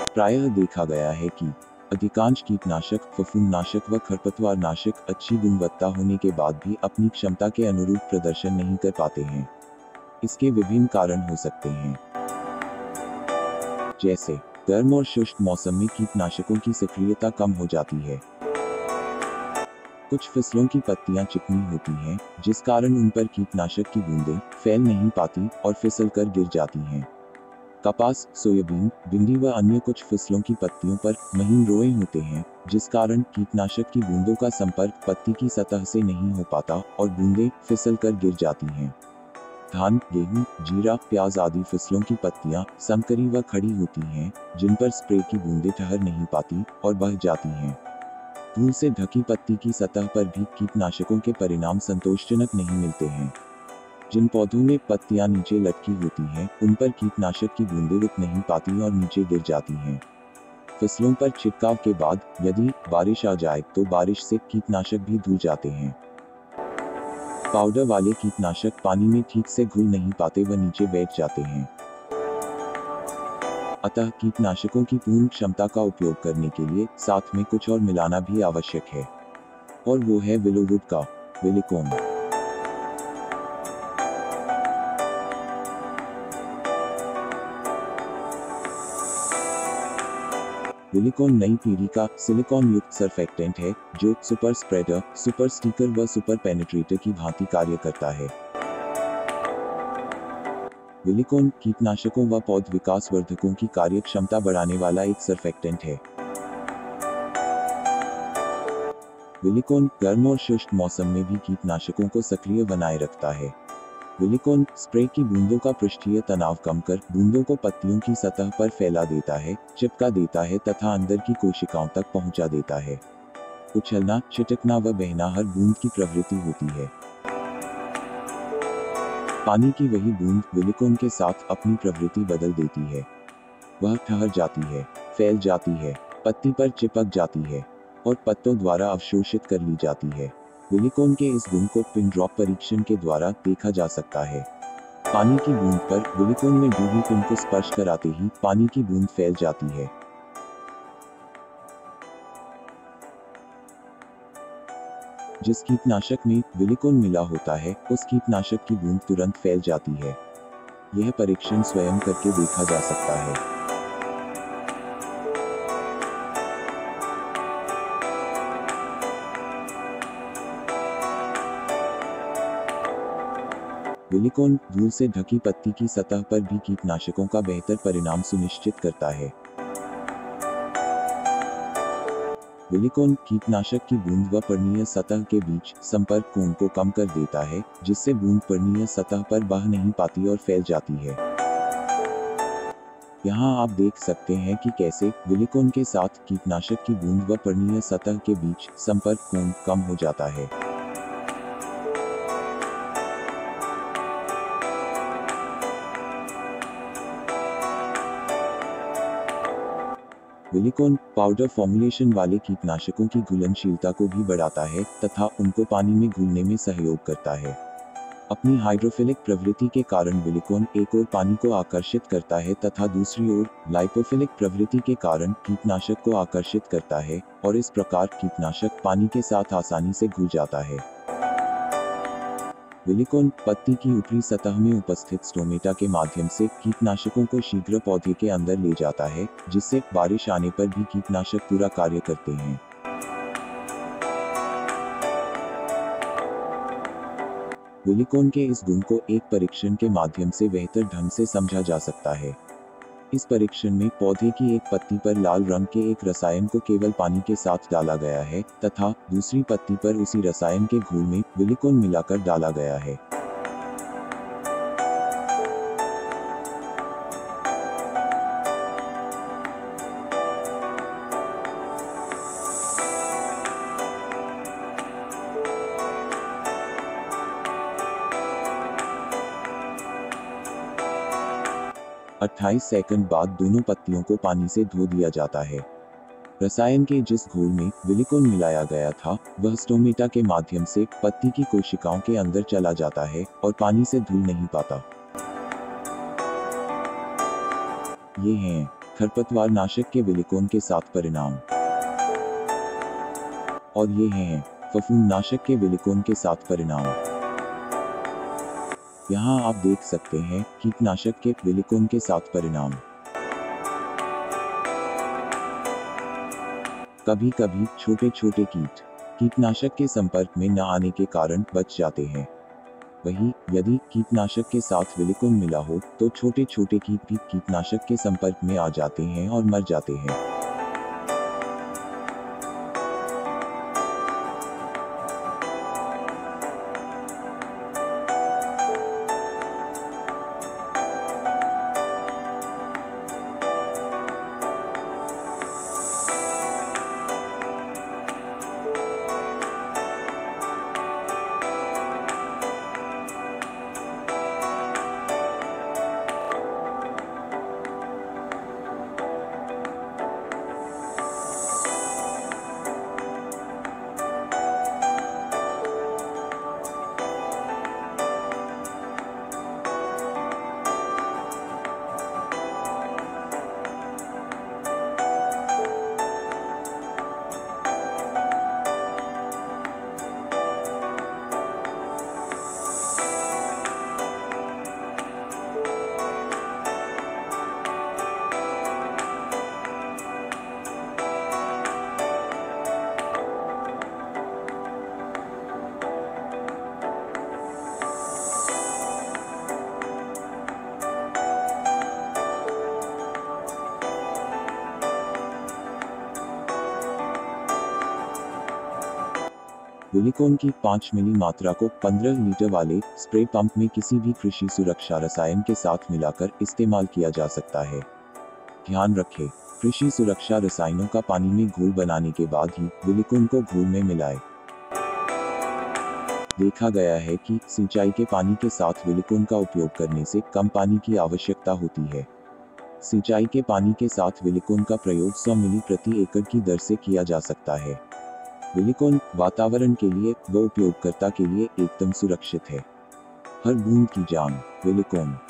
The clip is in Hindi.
प्रायः देखा गया है कि अधिकांश कीटनाशक, फफूंदनाशक व खरपतवारनाशक अच्छी गुणवत्ता होने के बाद भी अपनी क्षमता के अनुरूप प्रदर्शन नहीं कर पाते हैं। इसके विभिन्न कारण हो सकते हैं, जैसे गर्म और शुष्क मौसम में कीटनाशकों की सक्रियता कम हो जाती है। कुछ फसलों की पत्तियां चिकनी होती हैं, जिस कारण उन पर कीटनाशक की बूंदें फैल नहीं पाती और फिसलकर गिर जाती हैं। कपास, सोयाबीन, भिंडी व अन्य कुछ फसलों की पत्तियों पर महीन रोए होते हैं, जिस कारण कीटनाशक की बूंदों का संपर्क पत्ती की सतह से नहीं हो पाता और बूंदें फिसलकर गिर जाती हैं। धान, गेहूं, जीरा, प्याज आदि फसलों की पत्तियां संकरी व खड़ी होती हैं, जिन पर स्प्रे की बूंदें ठहर नहीं पाती और बह जाती हैं। धूल से ढकी पत्ती की सतह पर भी कीटनाशकों के परिणाम संतोषजनक नहीं मिलते हैं। जिन पौधों में पत्तियां नीचे लटकी होती हैं, उन पर कीटनाशक की बूंदें रुक नहीं पाती और नीचे गिर जाती हैं। फसलों पर छिड़काव के बाद यदि बारिश आ जाए तो बारिश से कीटनाशक भी धुल जाते हैं। पाउडर वाले कीटनाशक पानी में ठीक से घुल नहीं पाते व नीचे बैठ जाते हैं। अतः कीटनाशकों की पूर्ण क्षमता का उपयोग करने के लिए साथ में कुछ और मिलाना भी आवश्यक है, और वो है विलोवुड का विलिकॉन। विलिकॉन नई पीढ़ी का सिलिकॉन युक्त सरफेक्टेंट है, जो सुपर स्प्रेडर, सुपर स्टिकर व सुपर पेनिट्रेटर की भांति कार्य करता है। विलिकॉन कीटनाशकों व पौध विकास वर्धकों की कार्य क्षमता बढ़ाने वाला एक सरफेक्टेंट है। विलिकॉन गर्म और शुष्क मौसम में भी कीटनाशकों को सक्रिय बनाए रखता है। विलिकॉन स्प्रे की बूंदों का पृष्ठीय तनाव कम कर बूंदों को पत्तियों की सतह पर फैला देता है, चिपका देता है तथा अंदर की कोशिकाओं तक पहुंचा देता है। उछलना, छिटकना व बहना हर बूंद की प्रवृत्ति होती है। पानी की वही बूंद विलिकॉन के साथ अपनी प्रवृत्ति बदल देती है। वह ठहर जाती है, फैल जाती है, पत्ती पर चिपक जाती है और पत्तों द्वारा अवशोषित कर ली जाती है। विलिकॉन के इस गुण को पिन ड्रॉप परीक्षण के द्वारा देखा जा सकता है। पानी की बूंद पर विलिकॉन में डूबी पिन को स्पर्श कराते ही पानी की बूंद फैल जाती है। जिस कीटनाशक में विलिकॉन मिला होता है, उस कीटनाशक की बूंद तुरंत फैल जाती है। यह परीक्षण स्वयं करके देखा जा सकता है। विलिकॉन धूल से ढकी पत्ती की सतह पर भी कीटनाशकों का बेहतर परिणाम सुनिश्चित करता है। विलिकॉन कीटनाशक की बूंद व पर्णीय सतह के बीच संपर्क कोण को कम कर देता है, जिससे बूंद पर्णीय सतह पर बह नहीं पाती और फैल जाती है। यहाँ आप देख सकते हैं कि कैसे विलिकॉन के साथ कीटनाशक की बूंद व पर्णीय सतह के बीच संपर्क कोण कम हो जाता है। विलिकॉन पाउडर फॉर्मुलेशन वाले कीटनाशकों की घुलनशीलता को भी बढ़ाता है तथा उनको पानी में घुलने में सहयोग करता है। अपनी हाइड्रोफिलिक प्रवृत्ति के कारण विलिकॉन एक ओर पानी को आकर्षित करता है तथा दूसरी ओर लाइपोफिलिक प्रवृत्ति के कारण कीटनाशक को आकर्षित करता है, और इस प्रकार कीटनाशक पानी के साथ आसानी से घुल जाता है। विलिकॉन पत्ती की ऊपरी सतह में उपस्थित स्टोमेटा के माध्यम से कीटनाशकों को शीघ्र पौधे के अंदर ले जाता है, जिससे बारिश आने पर भी कीटनाशक पूरा कार्य करते हैं। विलिकॉन के इस गुण को एक परीक्षण के माध्यम से बेहतर ढंग से समझा जा सकता है। इस परीक्षण में पौधे की एक पत्ती पर लाल रंग के एक रसायन को केवल पानी के साथ डाला गया है तथा दूसरी पत्ती पर उसी रसायन के घोल में विलिकॉन मिलाकर डाला गया है। अट्ठाईस सेकंड बाद दोनों पत्तियों को पानी से धो दिया जाता है। रसायन के जिस घोल में विलिकॉन मिलाया गया था, वह स्टोमेटा के माध्यम से पत्ती की कोशिकाओं के अंदर चला जाता है और पानी से धुल नहीं पाता। ये हैं खरपतवार नाशक के विलिकॉन के 7 परिणाम। और ये हैं फफूंद नाशक के विलिकॉन के 7 परिणाम। यहाँ आप देख सकते हैं कीटनाशक के विलिकॉन के 7 परिणाम। कभी कभी छोटे छोटे कीट कीटनाशक के संपर्क में न आने के कारण बच जाते हैं। वहीं यदि कीटनाशक के साथ विलिकॉन मिला हो तो छोटे छोटे कीट भी कीटनाशक के संपर्क में आ जाते हैं और मर जाते हैं। विलिकॉन की 5 मिली मात्रा को 15 लीटर वाले स्प्रे पंप में किसी भी कृषि सुरक्षा रसायन के साथ मिलाकर इस्तेमाल किया जा सकता है। ध्यान रखें, कृषि सुरक्षा रसायनों का पानी में घोल बनाने के बाद ही विलिकॉन को घोल में मिलाएं। देखा गया है कि सिंचाई के पानी के साथ विलिकॉन का उपयोग करने से कम पानी की आवश्यकता होती है। सिंचाई के पानी के साथ विलिकॉन का प्रयोग 100 मिली प्रति एकड़ की दर से किया जा सकता है। विलिकॉन वातावरण के लिए व उपयोगकर्ता के लिए एकदम सुरक्षित है। हर बूंद की जान विलिकॉन।